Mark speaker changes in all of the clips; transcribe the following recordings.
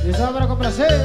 Speaker 1: Y eso para complacer.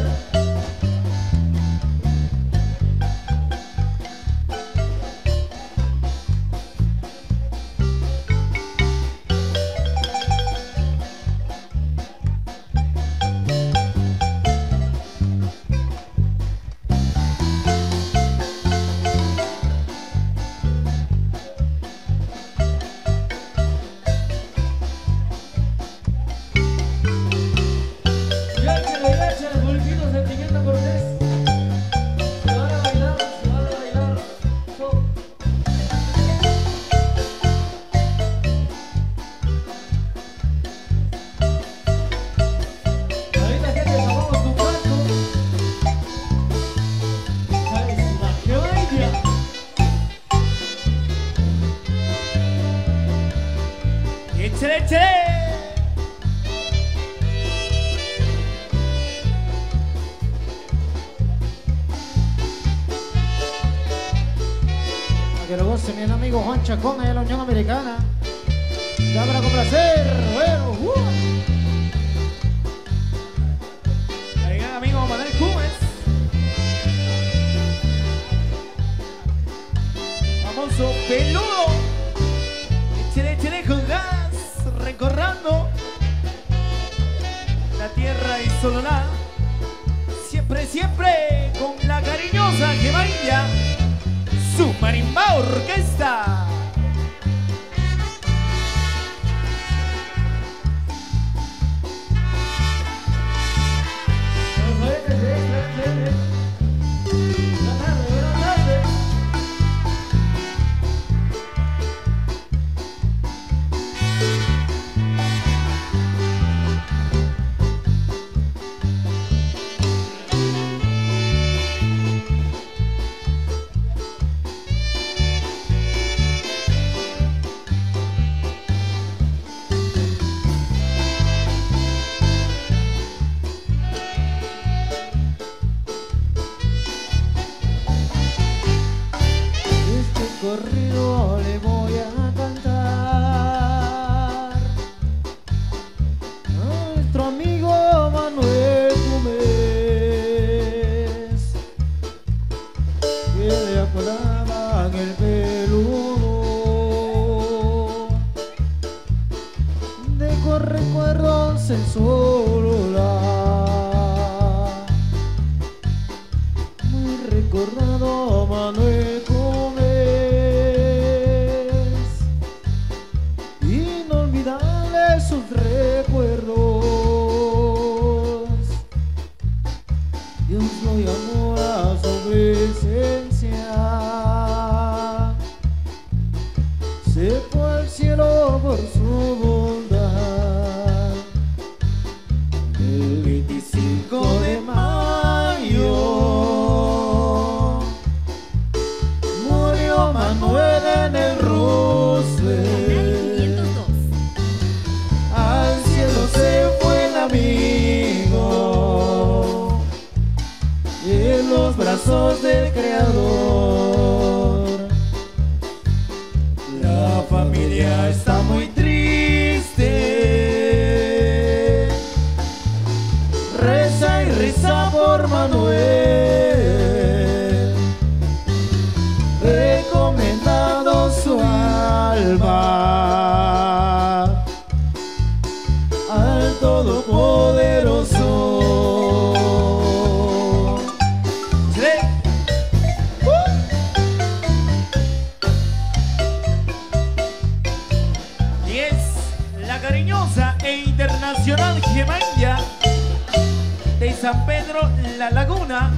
Speaker 1: Que lo goce mi amigo Juan Chacón allá en la Unión Americana. Ya para complacer, bueno,
Speaker 2: Oigan, amigo Manuel Cubes. Famoso peludo. Échale con gas. Recorrando la tierra y Sololá. Siempre con la cariñosa Jemailla. Su marimba orquesta.
Speaker 1: corrido le voy a cantar a nuestro amigo Manuel Gómez, que le apodaban el peludo. De recuerdos el celular, muy recordado Manuel Gómez, inolvidables sus recuerdos. Dios lo llamó a su presencia, se fue al cielo por su bondad. El 25 de mayo murió Manuel en el Roosevelt. Al cielo se fue el amigo, en los brazos del Creador. La familia está muy triste, reza y reza por Manuel, recomendado su alma al Todopoderoso.
Speaker 2: Y es la cariñosa e internacional Jemailla de San Pedro La Laguna.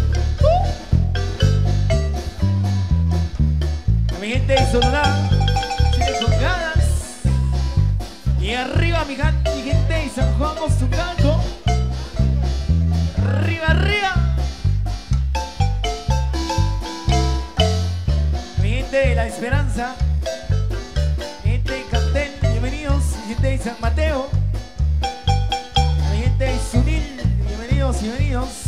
Speaker 2: A mi gente de Sololá, Chile con ganas. Y arriba mi gente de San Juan Ostucanco. Arriba, arriba. Mi gente de La Esperanza, mi gente de Cantel, bienvenidos. Mi gente de San Mateo, mi gente de Sunil, bienvenidos, bienvenidos.